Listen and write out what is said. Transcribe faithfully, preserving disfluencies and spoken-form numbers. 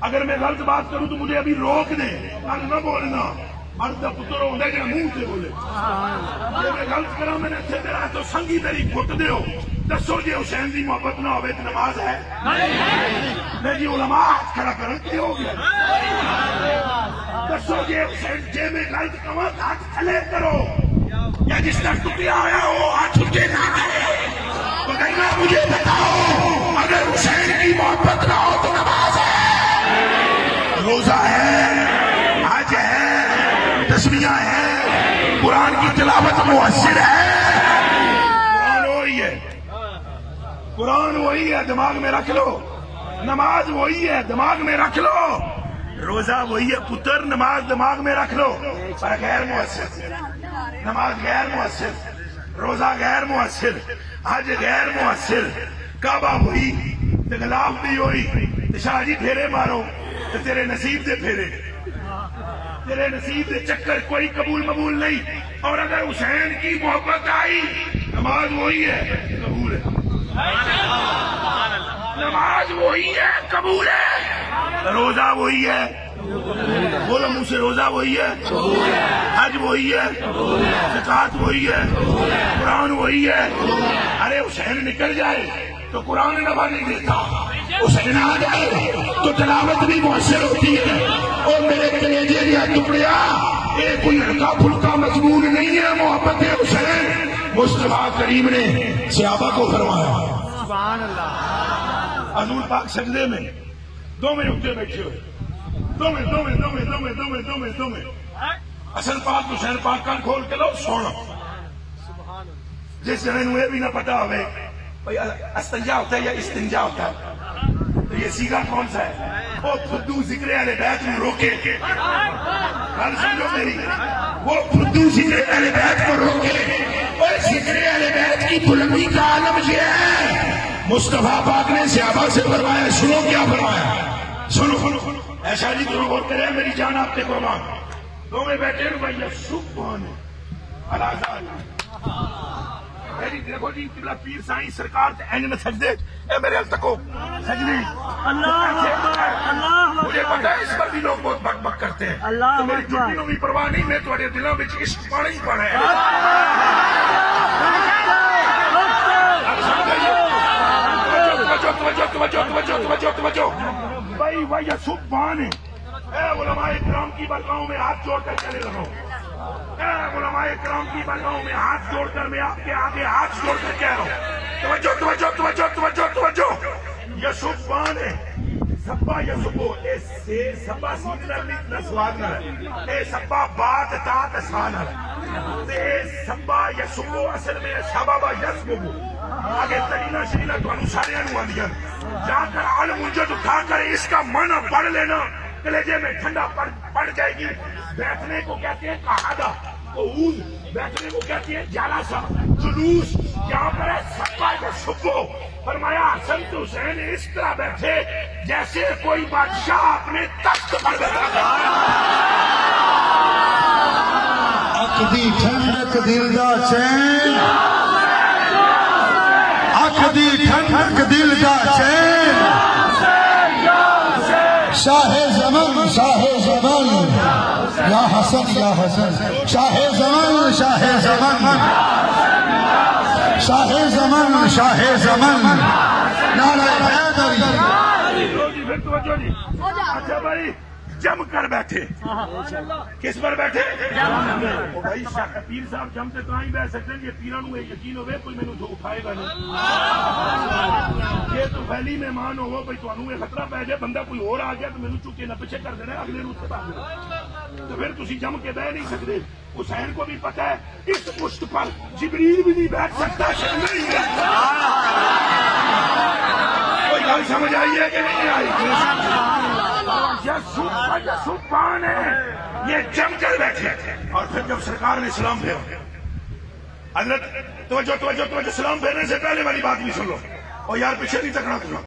اگر میں غلط بات کروں تو مجھے ابھی روک دے، اب نہ بولنا، مرد کا پتر ہوتا ہے کہ منہ سے بولے. جی میں غلط کرا میں نے اتنے میرا تو سنگی میری گٹ دیو. دسو جی حسین کی محبت نہ ہوئے تو نماز ہے؟ نہیں جی علماء ہاتھ کھڑا کرن کی ہو گیا. دسو جی حسین جی میں غلط کہاں ہاتھ کھلے کرو، یا جس طرح ٹوٹیا ہوا وہ ہاتھ اٹھے نہ آئے. بغیرہ مجھے بتاؤ اگر حسین کی محبت نہ ہو تو نماز ہے، روزہ ہے، حج ہے، تسبیح ہے، قرآن کی تلاوت مؤثر ہے؟ قرآن وہی ہے، قرآن وہی ہے، دماغ میں رکھ لو. نماز وہی ہے، دماغ میں رکھ لو. روزہ وہی ہے پتر، نماز دماغ میں رکھ لو. پر غیر مؤثر، نماز غیر مؤثر، روزہ غیر مؤثر، حج غیر مؤثر. کعبہ وہی، غلاف بھی وہی. شاہ جی پھیرے مارو تو تیرے نصیب دے پھیرے، تیرے نصیب دے چکر کوئی قبول مقبول نہیں. اور اگر حسین کی محبت آئی نماز وہی ہے، قبول ہے. نماز وہی ہے، قبول ہے. روزہ وہی ہے، بولو منہ سے، روزہ وہی ہے، حج وہی ہے، زکات وہی ہے، قرآن وہی ہے. ارے حسین نکل جائے تو قرآن نفع نہیں دیتا، حسین آ جائے تو تلاوت بھی مؤثر ہوتی ہے. اور میرے کلیجے دیا ٹکڑیا، یہ کوئی ہلکا پھلکا مضمون نہیں ہے. محبت حسین مصطفیٰ کریم نے صحابہ کو فرمایا. سبحان اللہ. حضور پاک سجدے میں دو میں اٹھے بیٹھے ہوئے، دو میں دو میں دو میں دو میں دو میں دو میں دو میں اصل پاک حسین پاک کان کھول کے لو سونا. جس جنے نوے بھی نہ پتا ہوئے استنجا ہوتا ہے یا استنجا ہوتا ہے، تو یہ سیگا کون سا ہے؟ وہ خدو ذکر اہل بیت میں روکے، گل سمجھو میری، وہ خدو ذکر اہل بیت کو روکے. اور ذکر اہل بیت کی بلندی کا عالم یہ ہے. مصطفیٰ پاک نے صحابہ سے فرمایا، سنو کیا فرمایا، سنو سنو. ایسا جی تو غور کرے میری جان آپ کے قربان. دو میں بیٹھے بھائی سبحان اللہ. میری دیکھو جی قبلہ پیر سائیں سرکار تے اینج میں سجدے، اے میرے ال تکو سجدے. مجھے پتا ہے اس پر بھی لوگ بہت بک بک کرتے ہیں، تو میری چھٹی نو بھی پرواہ نہیں، میں تھوڑے دلوں میں عشق پانا ہی پڑا ہے. توجہ توجہ توجہ توجہ توجہ بھائی بھائی سبحان ہے. اے علماء کرام کی برگاہوں میں ہاتھ جوڑ کر چلے رہو. اے علماء کرام کی برگاہوں میں ہاتھ جوڑ کر میں آپ کے آگے ہاتھ جوڑ کر کہہ رہا ہوں، توجہ توجہ توجہ توجہ توجہ. یہ سبحان ہے. سبا یسبو اے سے سبا سیدنا اتنا سواد نہ ہے، اے سبا بات تات سان ہے، اے سبا یسبو اصل میں سبا یسبو. آگے ترینا شرینا تو انوساریاں نو آندیاں، جا کر علم انجد اٹھا کر اس کا معنی پڑھ لینا، کلیجے میں ٹھنڈا پڑ جائے گی. بیٹھنے کو کہتے ہیں قعدہ، قعود بیٹھنے کو کہتے ہیں جلسہ، جلوس. یہاں پر ہے سبا یسبو. فرمایا حسن تو حسین اس طرح بیٹھے جیسے کوئی بادشاہ اپنے تخت پر بیٹھا. اک دی ٹھنڈک دل دا چین، اک دی ٹھنڈک دل دا چین. شاہ زمان شاہ زمان یا حسن یا حسن، شاہ زمان شاہ زمان، شاہ زمان شاہ زمان. نعرہ حیدری. اچھا بھائی جم کر بیٹھے، کس پر بیٹھے؟ بھائی شاہ پیر صاحب جم سے تو ہی بیٹھ سکتے ہیں. یہ پیرانوں یقین ہوئے کوئی میں نے اٹھائے گا نہیں. یہ تو پہلی مہمان ہو بھائی تو خطرہ پہ جائے، بندہ کوئی اور آ گیا تو میرے چکے نہ پیچھے کر دینا، اگلے روز سے باہر تو پھر تسی جم کے بہ نہیں سکتے. حسین کو بھی پتا ہے اس پشت پر جبریل بھی نہیں بیٹھ سکتا. کوئی گل سمجھ آئی ہے کہ نہیں آئی؟ یہ سبحان ہے. یہ جم کر بیٹھے. اور پھر جب سرکار نے سلام پھیرا، حضرت توجہ توجہ توجہ، سلام پھیرنے سے پہلے والی بات بھی سن لو. اور یار پیچھے نہیں تکنا کرنا.